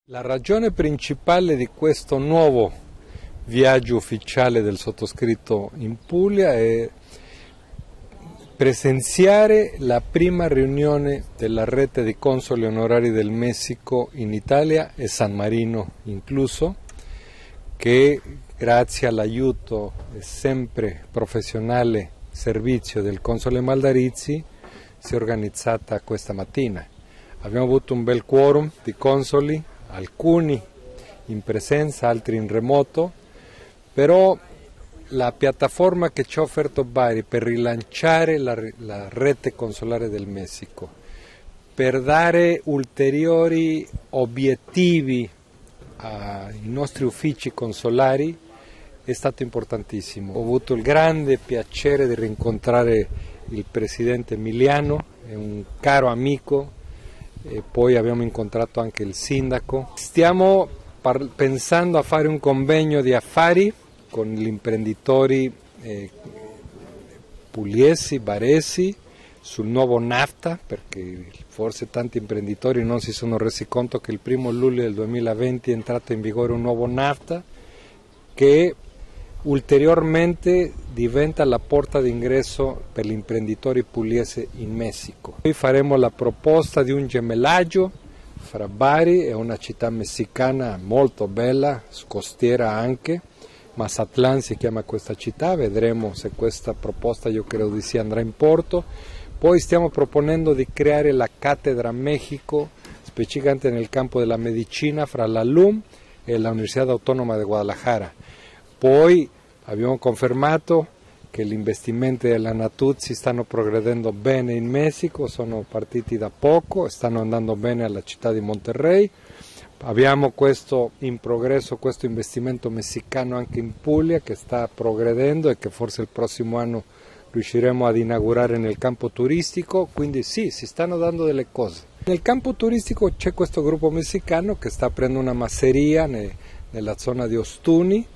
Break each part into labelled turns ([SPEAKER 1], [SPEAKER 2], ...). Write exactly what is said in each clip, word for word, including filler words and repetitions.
[SPEAKER 1] La ragione principale di questo nuovo viaggio ufficiale del sottoscritto in Puglia è presenziare la prima riunione della rete di consoli onorari del Messico in Italia e San Marino incluso, che grazie all'aiuto sempre professionale servizio del console Maldarizzi si è organizzata questa mattina. Abbiamo avuto un bel quorum di consoli, alcuni in presenza, altri in remoto, però la piattaforma che ci ha offerto Bari per rilanciare la, la rete consolare del Messico, per dare ulteriori obiettivi ai nostri uffici consolari, è stato importantissimo. Ho avuto il grande piacere di rincontrare il presidente Emiliano, è un caro amico, e poi abbiamo incontrato anche il sindaco. Stiamo pensando a fare un convegno di affari con gli imprenditori eh, pugliesi, baresi, sul nuovo NAFTA, perché forse tanti imprenditori non si sono resi conto che il primo luglio del duemilaventi è entrato in vigore un nuovo NAFTA che ulteriormente diventa la porta d'ingresso per gli imprenditori pugliesi in Messico. Poi faremo la proposta di un gemellaggio fra Bari e una città messicana molto bella, costiera anche, Mazatlán si chiama questa città, vedremo se questa proposta, io credo di sì, andrà in porto. Poi stiamo proponendo di creare la cattedra México, specificamente nel campo della medicina, fra la L U M e la Universidad Autónoma de Guadalajara. Poi abbiamo confermato che gli investimenti della Natuzzi stanno progredendo bene in Messico, sono partiti da poco, stanno andando bene alla città di Monterrey. Abbiamo questo in progresso, questo investimento messicano anche in Puglia che sta progredendo e che forse il prossimo anno riusciremo ad inaugurare nel campo turistico, quindi sì, si stanno dando delle cose. Nel campo turistico c'è questo gruppo messicano che sta aprendo una masseria nella zona di Ostuni,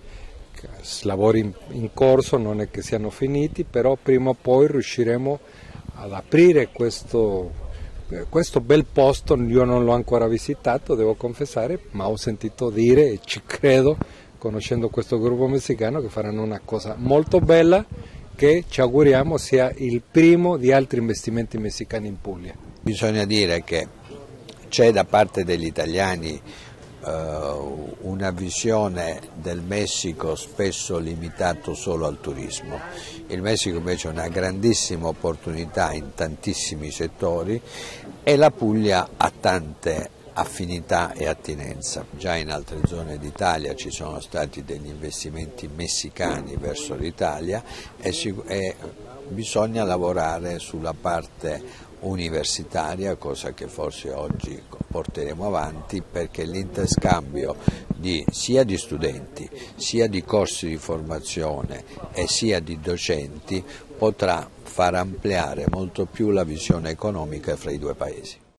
[SPEAKER 1] lavori in, in corso, non è che siano finiti, però prima o poi riusciremo ad aprire questo, questo bel posto. Io non l'ho ancora visitato, devo confessare, ma ho sentito dire e ci credo, conoscendo questo gruppo messicano, che faranno una cosa molto bella che ci auguriamo sia il primo di altri investimenti messicani in Puglia.
[SPEAKER 2] Bisogna dire che c'è da parte degli italiani Uh, una visione del Messico spesso limitato solo al turismo. Il Messico invece è una grandissima opportunità in tantissimi settori e la Puglia ha tante affinità e attinenza. Già in altre zone d'Italia ci sono stati degli investimenti messicani verso l'Italia e, e bisogna lavorare sulla parte universitaria, cosa che forse oggi porteremo avanti, perché l'interscambio di, sia di studenti, sia di corsi di formazione e sia di docenti potrà far ampliare molto più la visione economica fra i due paesi.